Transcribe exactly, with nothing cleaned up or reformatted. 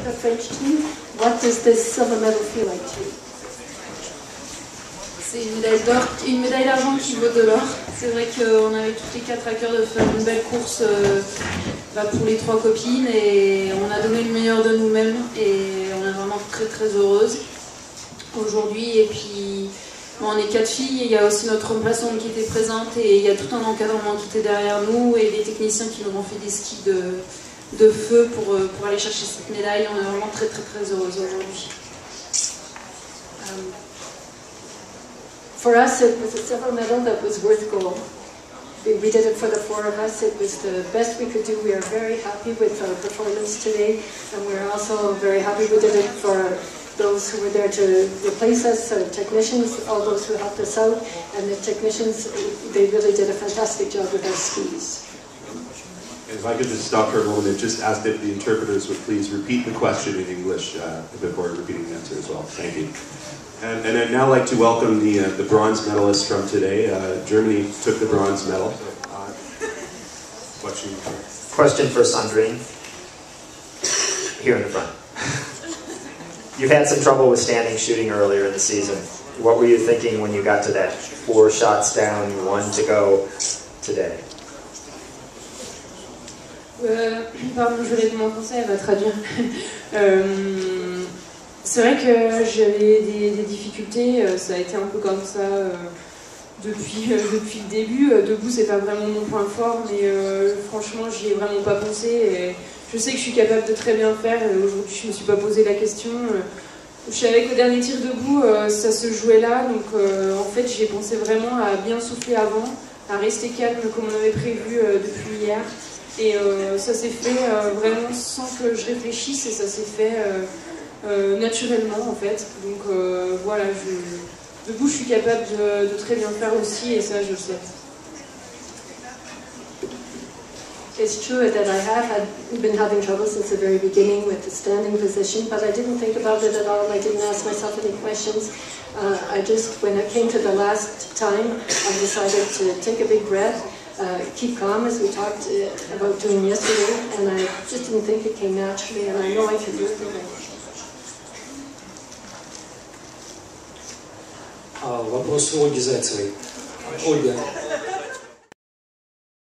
the French team. What does this silver medal feel like to you? C'est une médaille d'or, une médaille d'argent qui vaut de l'or. C'est vrai qu'on avait toutes les quatre à cœur de faire une belle course euh, bah, pour les trois copines et on a donné le meilleur de nous-mêmes et on est vraiment très très heureuse aujourd'hui. Et puis bon, on est quatre filles, il y a aussi notre remplaçante qui était présente et il y a tout un encadrement qui était derrière nous et des techniciens qui nous ont fait des skis de, de feu pour, pour aller chercher cette médaille. On est vraiment très très très heureuse aujourd'hui. Um, For us, it was a silver medal that was worth gold. We, we did it for the four of us. It was the best we could do. We are very happy with our performance today, and we're also very happy we did it for those who were there to replace us, our technicians, all those who helped us out, and the technicians, they really did a fantastic job with our skis. If I could just stop for a moment and just ask if the interpreters would please repeat the question in English uh, before repeating the answer as well. Thank you. And, and I'd now like to welcome the, uh, the bronze medalists from today. Uh, Germany took the bronze medal. Uh, question. Question for Sandrine. Here in the front. You've had some trouble with standing shooting earlier in the season. What were you thinking when you got to that four shots down, one to go today? Euh, pardon, je vais répondre en français, elle va traduire. euh, C'est vrai que j'avais des, des difficultés, ça a été un peu comme ça euh, depuis, euh, depuis le début. Debout, c'est pas vraiment mon point fort, mais euh, franchement, j'y ai vraiment pas pensé. Et je sais que je suis capable de très bien faire. Aujourd'hui, je me suis pas posé la question. Je savais qu'au dernier tir debout, euh, ça se jouait là. Donc, euh, en fait, j'ai pensé vraiment à bien souffler avant, à rester calme comme on avait prévu euh, depuis hier. Et euh, ça s'est fait euh, vraiment sans que je réfléchisse et ça s'est fait euh, euh, naturellement en fait. Donc euh, voilà, je, debout je suis capable de, de très bien faire aussi et ça je le sais. It's true that I have had, been having trouble since the very beginning with the standing position, but I didn't think about it at all. I didn't ask myself any questions. Uh, I just, when it came to the last time, I decided to take a big breath, uh, keep calm as we talked uh, about doing yesterday, and I just didn't think it came naturally, and I know I can do it. А, вопрос Ольги Зайцевой. Ольга,